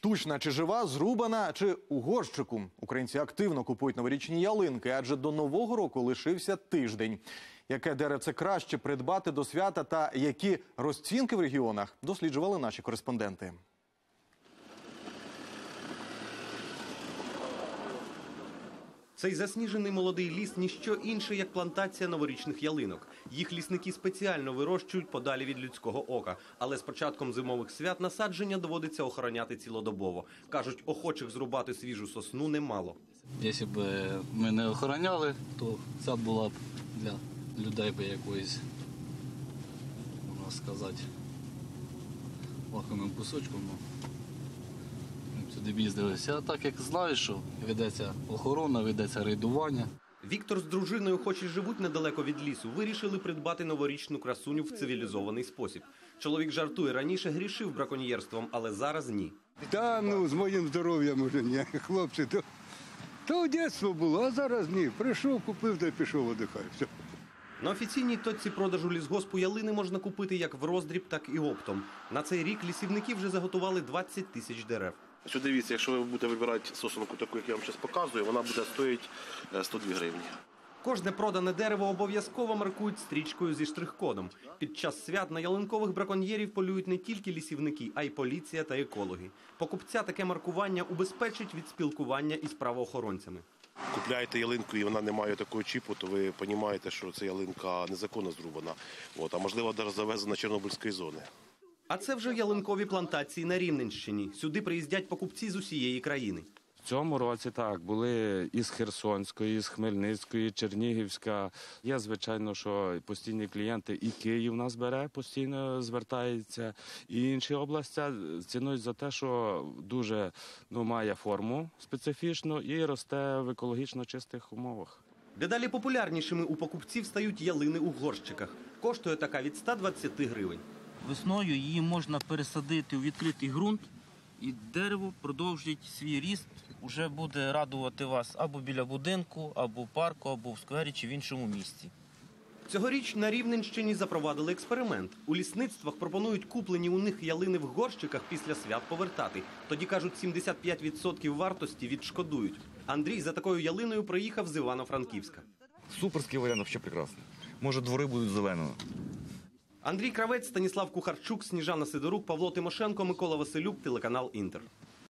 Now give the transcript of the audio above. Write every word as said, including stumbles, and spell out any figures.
Штучна чи жива, зрубана чи у горщику. Українці активно купують новорічні ялинки, адже до Нового року лишився тиждень. Яке деревце краще придбати до свята та які розцінки в регіонах, досліджували наші кореспонденти. Цей засніжений молодий ліс – ніщо інше, як плантація новорічних ялинок. Їх лісники спеціально вирощують подалі від людського ока. Але з початком зимових свят насадження доводиться охороняти цілодобово. Кажуть, охочих зрубати свіжу сосну немало. Якщо б ми не охороняли, то це була б для людей би якоюсь, можна сказати, лакомим кусочком. Сюди б їздилися. А так як знаєш, що ведеться охорона, ведеться рейдування. Віктор з дружиною, хоч і живуть недалеко від лісу, вирішили придбати новорічну красуню в цивілізований спосіб. Чоловік жартує, раніше грішив браконьєрством, але зараз ні. Та ну, з моїм здоров'ям уже ні, хлопці, то, то дитинство було, а зараз ні. Прийшов, купив та пішов, одихай, все. На офіційній точці продажу лісгоспу ялини можна купити як в роздріб, так і оптом. На цей рік лісівники вже заготували двадцять тисяч дерев. Що дивіться, якщо ви будете вибирати сосунку таку, як я вам зараз показую, вона буде стоїти сто дві гривні. Кожне продане дерево обов'язково маркують стрічкою зі штрих-кодом. Під час свят на ялинкових браконьєрів полюють не тільки лісівники, а й поліція та екологи. Покупця таке маркування убезпечить від спілкування із правоохоронцями. Купляєте ялинку і вона не має такого чіпу, то ви розумієте, що ця ялинка незаконно зрубана, От, а можливо навіть завезена Чорнобильської зони. А це вже ялинкові плантації на Рівненщині. Сюди приїздять покупці з усієї країни. В цьому році так, були із Херсонської, з Хмельницької, Чернігівська. Є, звичайно, що постійні клієнти, і Київ нас бере, постійно звертається, і інші області цінують за те, що дуже ну, має форму специфічну і росте в екологічно чистих умовах. Дедалі популярнішими у покупців стають ялини у горщиках. Коштує така від ста двадцяти гривень. Весною її можна пересадити у відкритий ґрунт, і дерево продовжить свій ріст, вже буде радувати вас або біля будинку, або в парку, або в сквері чи в іншому місці. Цьогоріч на Рівненщині запровадили експеримент. У лісництвах пропонують куплені у них ялини в горщиках після свят повертати. Тоді, кажуть, сімдесят п'ять відсотків вартості відшкодують. Андрій за такою ялиною приїхав з Івано-Франківська. Суперський варіант, взагалі прекрасний. Може, двори будуть зеленими. Андрій Кравець, Станіслав Кухарчук, Сніжана Сидорук, Павло Тимошенко, Микола Василюк, телеканал «Інтер».